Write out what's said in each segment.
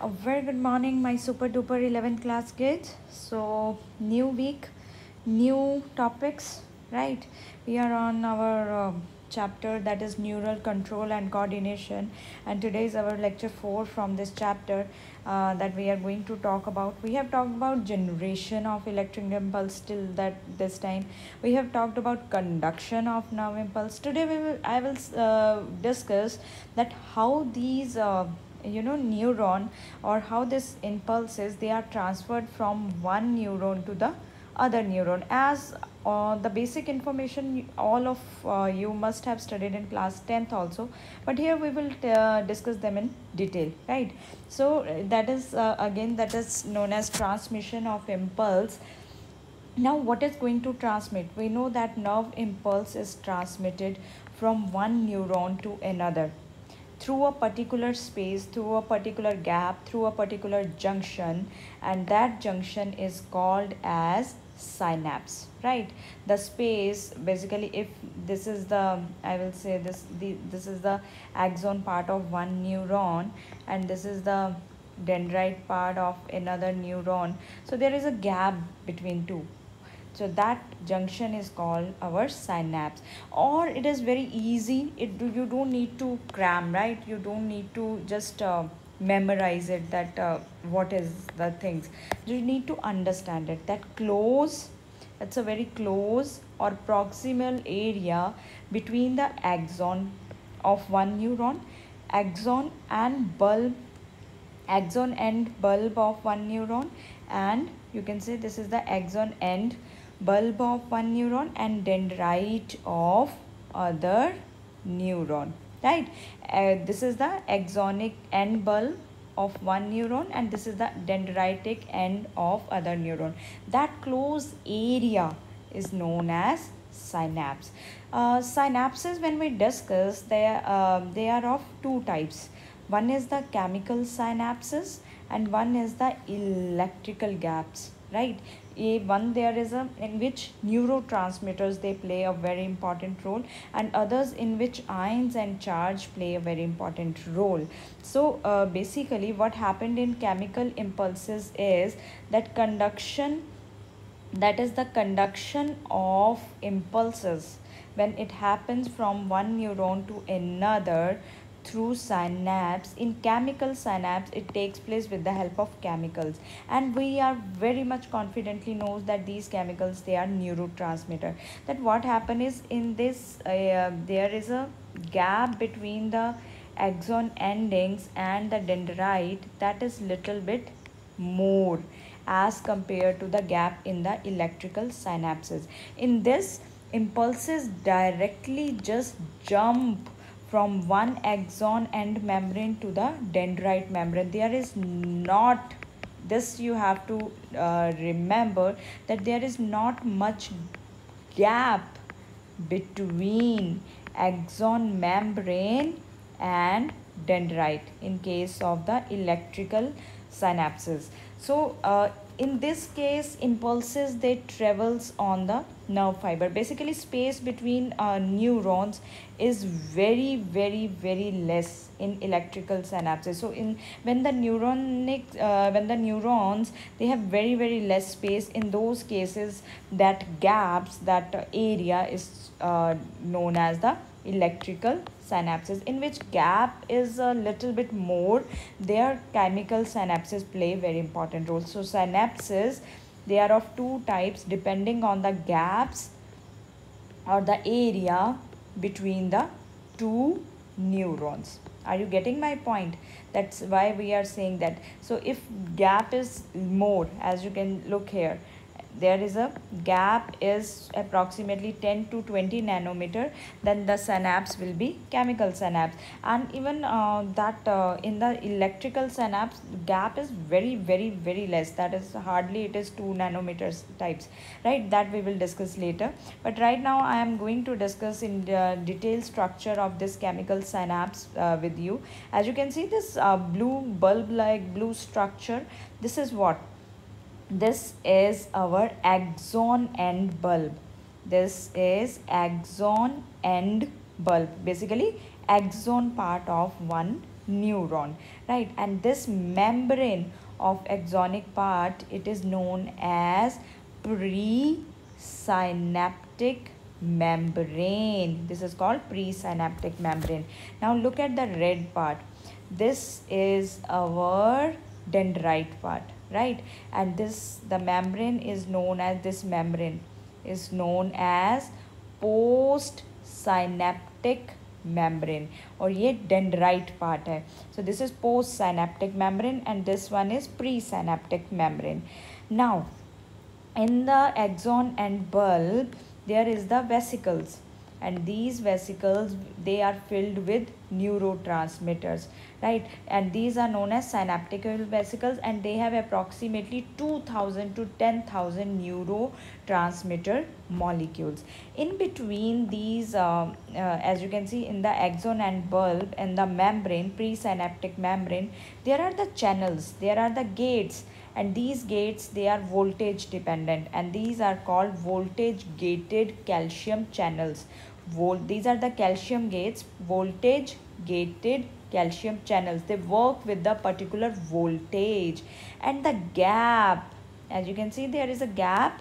A very good morning, my super duper 11th class kids. So, new week, new topics, right? We are on our chapter that is neural control and coordination, and today is our lecture 4 from this chapter that we are going to talk about. We have talked about generation of electric impulse till that this time. We have talked about conduction of nerve impulse. Today I will discuss that how these neuron or how this impulses they are transferred from one neuron to the other neuron as the basic information all of you must have studied in class 10th also, but here we will discuss them in detail, right? So that is again that is known as transmission of impulse. Now what is going to transmit? We know that nerve impulse is transmitted from one neuron to another through a particular space, through a particular gap, through a particular junction, and that junction is called as synapse, right? The space, basically, if this is the, I will say this is the axon part of one neuron, and this is the dendrite part of another neuron. So there is a gap between two, so that junction is called our synapse. Or it is very easy, you don't need to cram, right? You don't need to just memorize it, that what is the things. You need to understand it, that close, it's a very close or proximal area between the axon of one neuron, axon and bulb, axon end bulb of one neuron, and you can say this is the axon end bulb of one neuron and dendrite of other neuron, right? This is the axonic end bulb of one neuron and this is the dendritic end of other neuron. That closed area is known as synapse. Synapses, when we discuss, they are of two types. One is the chemical synapses and one is the electrical gaps, right? One there is a in which neurotransmitters they play a very important role, and others in which ions and charge play a very important role. So basically what happened in chemical impulses is that conduction, that is the conduction of impulses when it happens from one neuron to another through synapse. In chemical synapse it takes place with the help of chemicals, and we are very much confidently knows that these chemicals they are neurotransmitter. That what happen is in this there is a gap between the axon endings and the dendrite that is little bit more as compared to the gap in the electrical synapses. In this, impulses directly just jump from one axon end membrane to the dendrite membrane. There is not, this you have to remember, that there is not much gap between axon membrane and dendrite in case of the electrical synapses. So in this case impulses they travels on the nerve fiber. Basically space between neurons is very less in electrical synapses. So in when the neurons they have very less space, in those cases that gaps, that area is known as the electrical synapses. In which gap is a little bit more, their chemical synapses play very important role. So synapses they are of two types depending on the gaps or the area between the two neurons. Are you getting my point? That's why we are saying that. So if gap is more, as you can look here, there is a gap is approximately 10 to 20 nanometer, then the synapse will be chemical synapse. And even that in the electrical synapse gap is very less, that is hardly it is 2 nanometers types, right? That we will discuss later, but right now I am going to discuss in the detailed structure of this chemical synapse with you. As you can see this blue bulb like blue structure, this is what, this is our axon end bulb. This is axon end bulb, basically axon part of one neuron, right? And this membrane of axonic part, it is known as presynaptic membrane. This is called presynaptic membrane. Now look at the red part. This is our dendrite part, right? And the membrane is known as, this membrane is known as post synaptic membrane, और ये dendrite part है. So this is post synaptic membrane and this one is presynaptic membrane. Now in the axon and bulb there is the vesicles, and these vesicles, they are filled with neurotransmitters, right? And these are known as synaptic vesicles, and they have approximately 2000 to 10,000 neurotransmitter molecules. In between these, as you can see in the axon and bulb and the membrane, presynaptic membrane, there are the channels, there are the gates, and these gates, they are voltage dependent, and these are called voltage gated calcium channels. These are the calcium gates, voltage gated calcium channels. They work with the particular voltage. And the gap, as you can see, there is a gap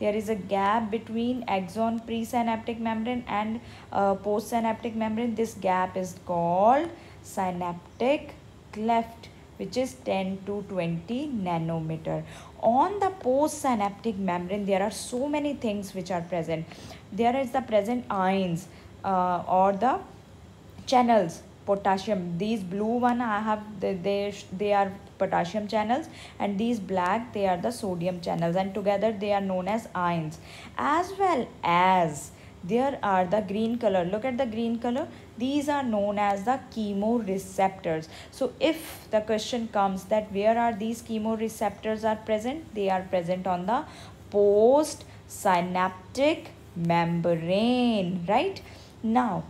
between axon presynaptic membrane and postsynaptic membrane. This gap is called synaptic cleft, which is 10 to 20 nanometer. On the postsynaptic membrane, there are so many things which are present. There is the present ions or the channels, potassium. These blue one I have, they are potassium channels, and these black, they are the sodium channels, and together they are known as ions. As well as there are the green color. Look at the green color. These are known as the chemoreceptors. So if the question comes that where are these chemoreceptors are present, they are present on the postsynaptic membrane, right? Now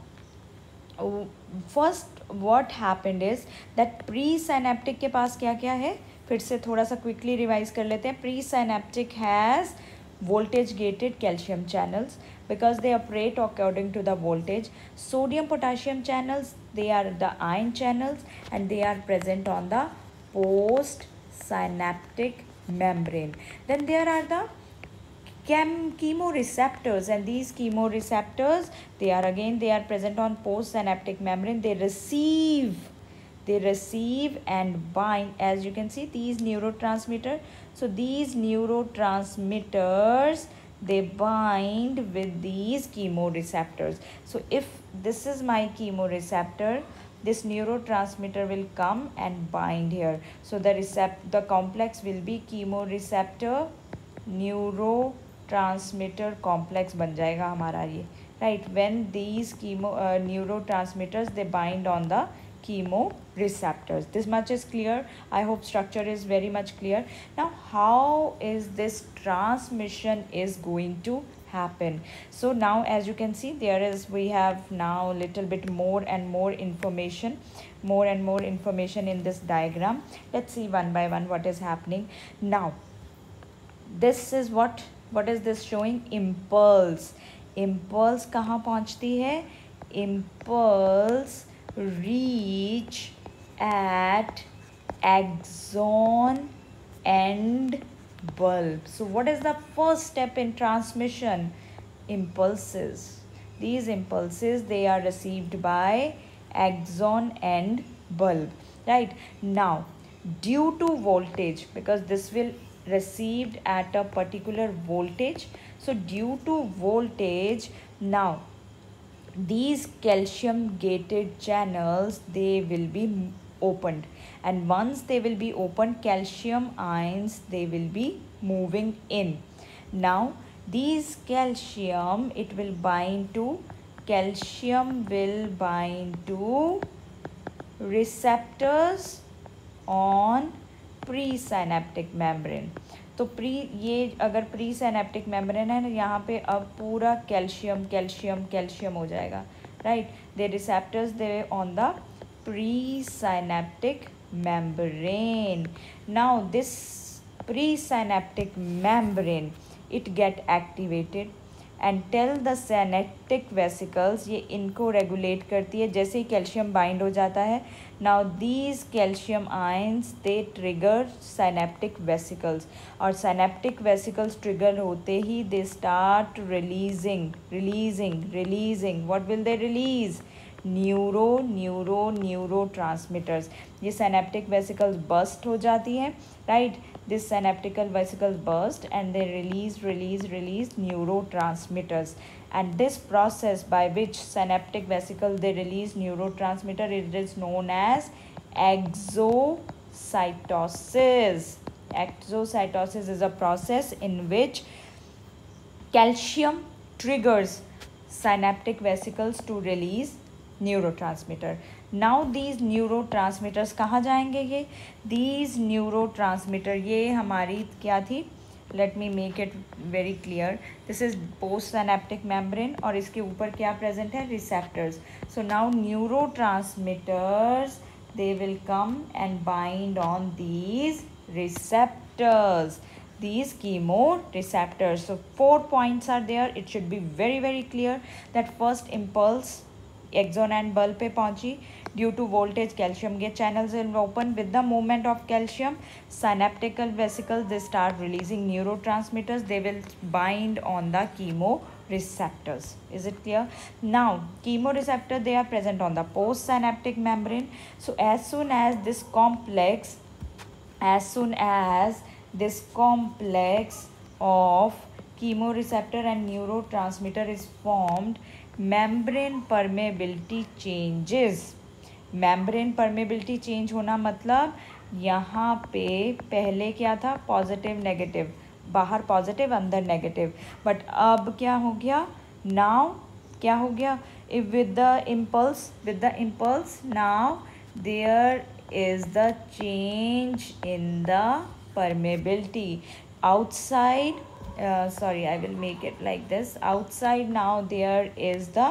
first what happened is that presynaptic के पास क्या क्या है, फिर से थोड़ा सा quickly revise कर लेते हैं. Presynaptic has voltage gated calcium channels because they operate according to the voltage. Sodium potassium channels, they are the ion channels, and they are present on the postsynaptic membrane. Then there are the chemoreceptors, and these chemoreceptors, they are present on postsynaptic membrane. They receive and bind, as you can see, these neurotransmitters. So these neurotransmitters, they bind with these chemoreceptors. So if this is my chemoreceptor, this neurotransmitter will come and bind here. So the complex will be chemoreceptor neurotransmitter complex बन जाएगा हमारा ये, right? When these neurotransmitters, they bind on the chemoreceptors. This much is clear. I hope structure is very much clear. Now how is this transmission is going to happen? So now as you can see, we have now little bit more and more information in this diagram. Let's see one by one what is happening. Now this is what is this showing? Impulse कहाँ पहुँचती है? Impulse reach at axon and bulb. So what is the first step in transmission? Impulses. These impulses, they are received by axon and bulb, right? Now due to voltage, because this will received at a particular voltage, so due to voltage, now these calcium gated channels, they will be opened, and once they will be opened, calcium ions, they will be moving in. Now these calcium, it will bind to receptors on presynaptic membrane. तो ये अगर presynaptic membrane है ना, यहाँ पे अब पूरा calcium हो जाएगा, right? They receptors they on the presynaptic membrane. Now this presynaptic membrane, it get activated, and tell the synaptic vesicles, ये इनको रेगुलेट करती है जैसे ही कैल्शियम बाइंड हो जाता है. Now these calcium ions they trigger synaptic vesicles, और synaptic vesicles trigger होते ही they start releasing what will they release? Neurotransmitters. ये सिनेप्टिक वेसिकल्स बस्ट हो जाती हैं, right. This synaptical vesicles burst and they release neurotransmitters, and this process by which synaptic vesicles they release neurotransmitter, it is known as exocytosis. Exocytosis is a process in which calcium triggers synaptic vesicles to release neurotransmitter. Now these neurotransmitters कहाँ जाएंगे? ये these neurotransmitter, ये हमारी क्या थी? Let me make it very clear. This is post synaptic membrane और इसके ऊपर क्या प्रेजेंट है? Receptors. So now neurotransmitters they will come and bind on these receptors, these chemoreceptors. So 4 points are there. It should be very clear that first impulse axon and bulb पे पहुंची. Due to voltage, calcium gate channels will open. With the movement of calcium, synaptical vesicles they start releasing neurotransmitters. They will bind on the chemoreceptors. Is it clear? Now chemoreceptor, they are present on the postsynaptic membrane. So as soon as this complex of chemoreceptor and neurotransmitter is formed, membrane permeability changes. membrane permeability change होना मतलब यहाँ पे पहले क्या था? Positive negative, बाहर positive अंदर negative, but अब क्या हो गया? नाउ क्या हो गया? with the impulse now there is the change in the permeability outside. Sorry, I will make it like this. Outside now there is the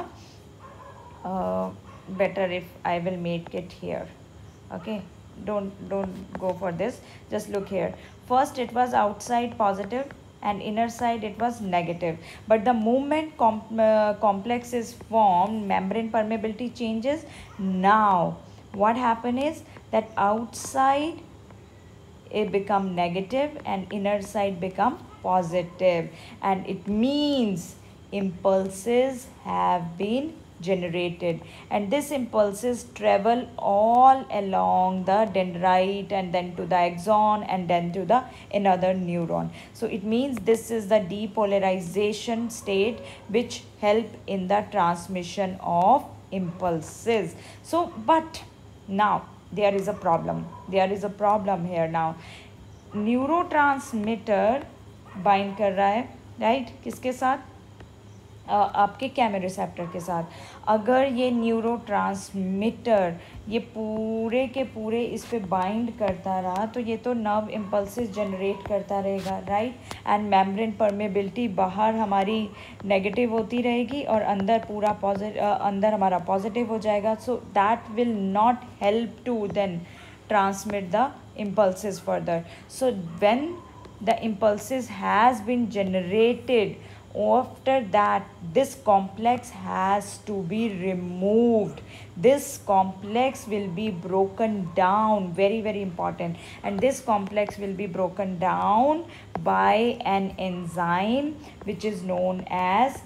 better if I will make it here. Okay, don't go for this, just look here. First it was outside positive and inner side it was negative, but the movement complex is formed, membrane permeability changes. Now what happen is that outside it become negative and inner side become positive, and it means impulses have been generated, and these impulses travel all along the dendrite and then to the axon and then to the another neuron. So it means this is the depolarization state which help in the transmission of impulses. So but now there is a problem here. now neurotransmitter bind कर रहा है, right, किसके साथ? आपके केमोरेसेप्टर के साथ. अगर ये न्यूरोट्रांसमीटर ये पूरे के पूरे इस पे बाइंड करता रहा तो ये तो नर्व इम्पल्सेस जनरेट करता रहेगा, राइट. एंड मेम्ब्रेन परमेबिलिटी बाहर हमारी नेगेटिव होती रहेगी और अंदर पूरा अंदर हमारा पॉजिटिव हो जाएगा. So that will not help to then transmit the impulses further. So when the impulses has been generated, after that this complex has to be removed. This complex will be broken down, very important, and this complex will be broken down by an enzyme which is known as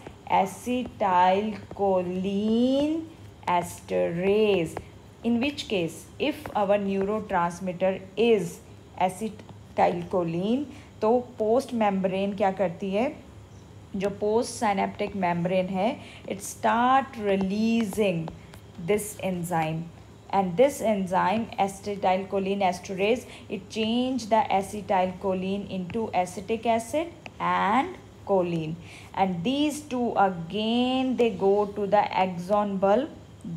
acetylcholine esterase. In which case, if our neurotransmitter is acetylcholine, तो post membrane क्या करती है? जो post synaptic membrane है, it start releasing this enzyme, and this enzyme acetylcholine esterase, it change the acetylcholine into acetic acid and choline, and these two again they go to the axon bulb.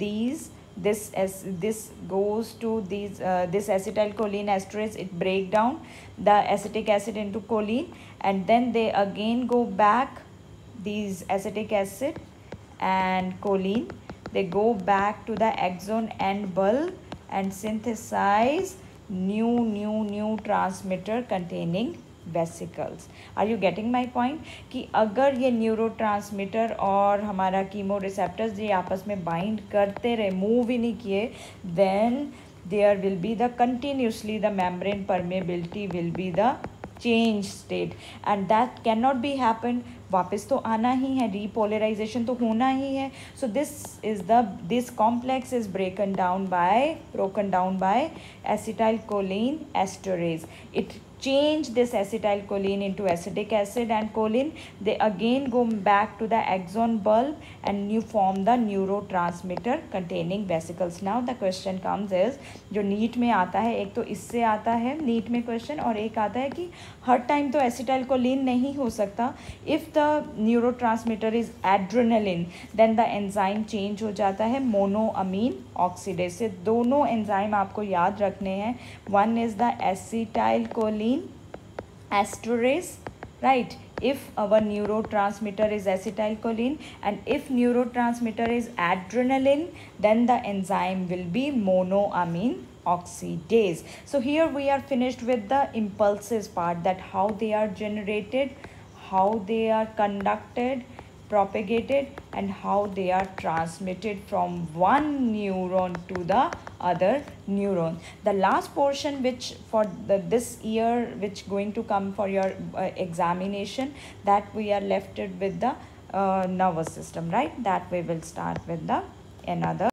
This goes to this acetylcholine esterase, it break down the acetic acid into choline, and then they again go back, these acetic acid and choline, they go back to the axon and bulb and synthesize new transmitter containing vesicles. Are you getting my point? कि अगर ये neurotransmitter और हमारा chemo receptors ये आपस में bind करते रहे, मूव ही नहीं किए, then there will be the continuously the membrane permeability will be the change state, and that cannot be happened. वापस तो आना ही है, repolarization तो होना ही है. So this complex is broken down by acetylcholine esterase. It change this acetylcholine into acetic acid and choline. They again go back to the axon bulb and you form the neurotransmitter containing vesicles. Now the question comes is, जो NEET में आता है, एक तो इससे आता है NEET में क्वेश्चन, और एक आता है कि हर टाइम तो एसिटाइलकोलिन नहीं हो सकता. If the neurotransmitter is adrenaline, then the enzyme change हो जाता है मोनोअमीन ऑक्सीडेज से. दोनों एंजाइम आपको याद रखने हैं. One is the acetylcholine esterase, right? If our neurotransmitter is acetylcholine and if neurotransmitter is adrenaline, then the enzyme will be monoamine oxidase. So here we are finished with the impulses part, that how they are generated, how they are conducted, propagated, and how they are transmitted from one neuron to the other neuron. The last portion which for this year which going to come for your examination, that we are left with the nervous system, right? That we will start with the another